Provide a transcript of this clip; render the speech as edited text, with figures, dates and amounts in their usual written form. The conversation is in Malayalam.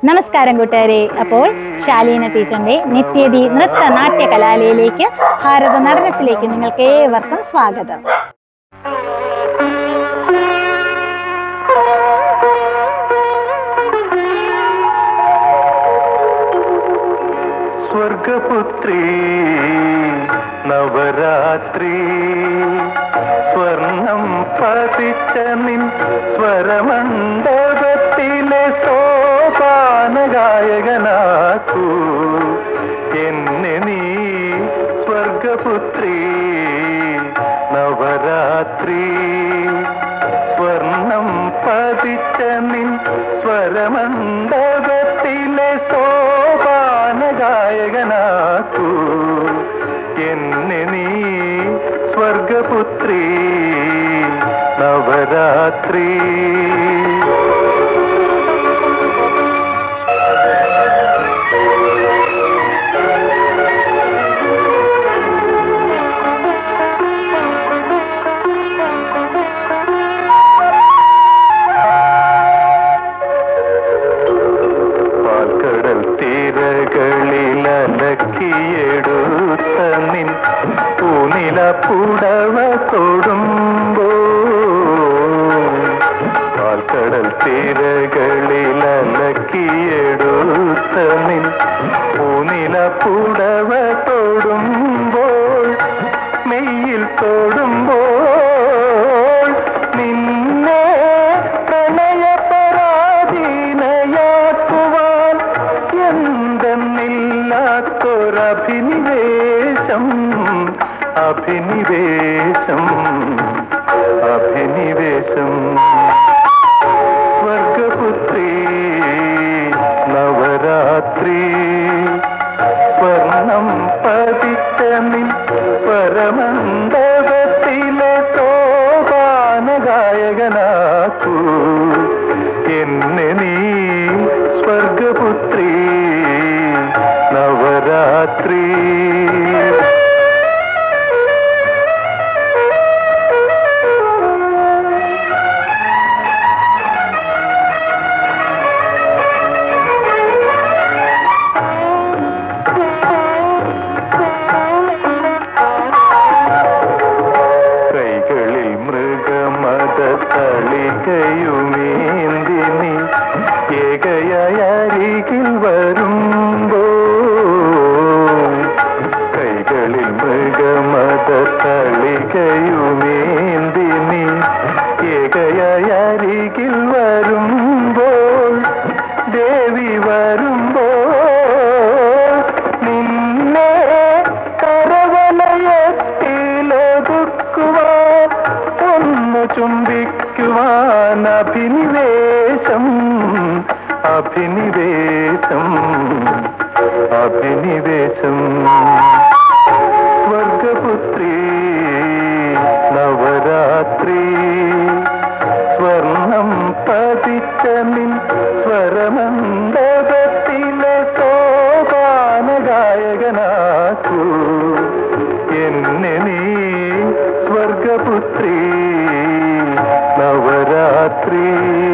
നമസ്കാരം കൂട്ടുകാരെ. അപ്പോൾ ശാലീന ടീച്ചറിൻ്റെ നിത്യതി നൃത്ത നാട്യ കലാലയയിലേക്ക്, ഭാരത നടനത്തിലേക്ക് നിങ്ങൾക്ക് ഏവർക്കും സ്വാഗതം. സ്വർഗപുത്രി നവരാത്രി സ്വർണം പതിച്ച നിൻ സ്വരമണ്ഡപത്തിലെ സോപാനഗായകനാക്കൂ എന്നെ നീ. സ്വർഗപുത്രി നവരാത്രി സ്വർണം പതിച്ച നിൻ സ്വരമണ്ഡപത്തിലെ സോപാനഗായകനാക്കൂ എന്നെ നീ. സ്വർഗപുത്രി നവരാത്രി. പാൽക്കടൽ തീരകളിലലക്കിയെടുത്ത നിൻ പൂനില പുടവ തൊടുമ്പോൾ, പാൽക്കടൽ തീരകളിലലക്കിയെടുത്ത നിൻ പൂനില പുടവ തൊടുമ്പോൾ, മെയ്യിൽ തൊടുമ്പോൾ നിന്നെ പ്രണയപരാധീനയാക്കുവാൻ എന്തെന്നില്ലാത്തൊരഭിനിവേശം, അഭിനിവേശം, അഭിനിവേശം. സ്വർഗപുത്രി നവരാത്രി സ്വർണം പതിച്ച നിൻ സ്വരമണ്ഡപത്തിലെ സോപാനഗായകനാക്കൂ എന്നെ നീ. സ്വർഗപുത്രി നവരാത്രി. കൈകളിൽ മൃഗമത തളികയുമേന്തി നീ ഏകയാരികിൽ വരുമ്പോൾ, കൈകളിൽ മൃഗമത തളികയുമേന്തി നീ ഏകയാരികിൽ വരുമ്പോൾ, ദേവി വരുമ്പോൾ നിന്നെ കരവലയത്തിലൊതുക്കുവാൻ ഒന്ന് ചുംബിക്കുവാൻ അഭിനിവേശം, അഭിനിവേശം, അഭിനിവേശം. സ്വർഗപുത്രി നവരാത്രി സ്വർണം പതിച്ച നിൻ സ്വരമണ്ഡപത്തിലെ സോപാനഗായകനാക്കൂ എന്നെ നീ. സ്വർഗപുത്രി നവരാത്രി.